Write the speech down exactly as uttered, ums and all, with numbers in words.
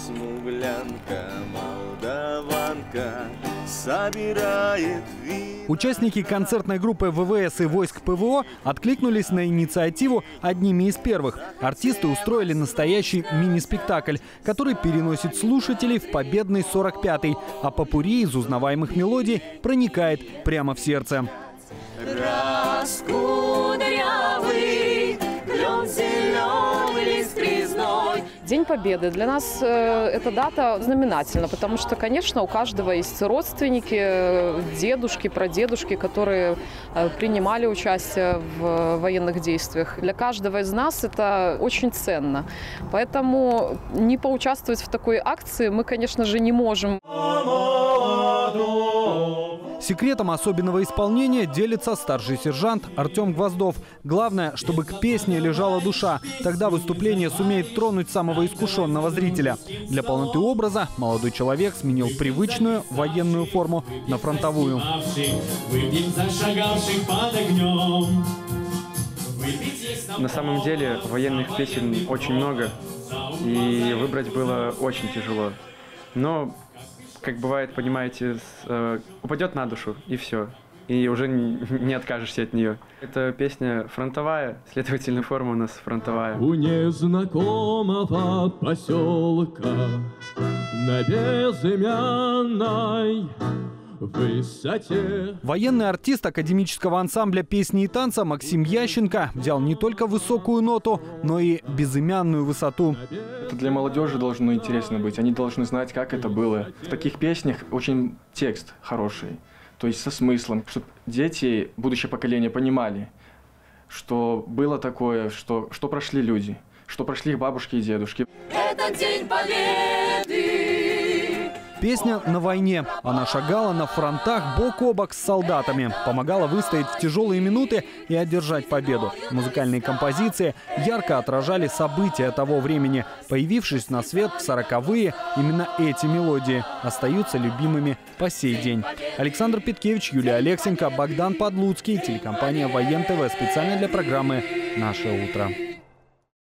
смуглянка, молдаванка, собирает вин. Участники концертной группы ВВС и войск ПВО откликнулись на инициативу одними из первых. Артисты устроили настоящий мини-спектакль, который переносит слушателей в победный сорок пятый, а попурри из узнаваемых мелодий проникает прямо в сердце. Раскудрявый, клен зеленый, лист резной. День Победы для нас э, эта дата знаменательна, потому что, конечно, у каждого есть родственники, дедушки, прадедушки, которые э, принимали участие в военных действиях. Для каждого из нас это очень ценно. Поэтому не поучаствовать в такой акции мы, конечно же, не можем. Секретом особенного исполнения делится старший сержант Артем Гвоздов. Главное, чтобы к песне лежала душа. Тогда выступление сумеет тронуть самого искушенного зрителя. Для полноты образа молодой человек сменил привычную военную форму на фронтовую. На самом деле военных песен очень много, и выбрать было очень тяжело. Но, как бывает, понимаете, э, упадет на душу, и все. И уже не откажешься от нее. Эта песня фронтовая, следовательно, форма у нас фронтовая. У незнакомого поселка на безымянной высоте. Военный артист академического ансамбля песни и танца Максим Ященко взял не только высокую ноту, но и безымянную высоту. Это для молодежи должно интересно быть. Они должны знать, как это было. В таких песнях очень текст хороший, то есть со смыслом, чтобы дети, будущее поколение понимали, что было такое, что, что прошли люди, что прошли их бабушки и дедушки. Это День Победы! Песня на войне. Она шагала на фронтах бок о бок с солдатами, помогала выстоять в тяжелые минуты и одержать победу. Музыкальные композиции ярко отражали события того времени. Появившись на свет в сороковые, именно эти мелодии остаются любимыми по сей день. Александр Петкевич, Юлия Алексенко, Богдан Подлуцкий, телекомпания Воен ТВ. Специально для программы «Наше утро».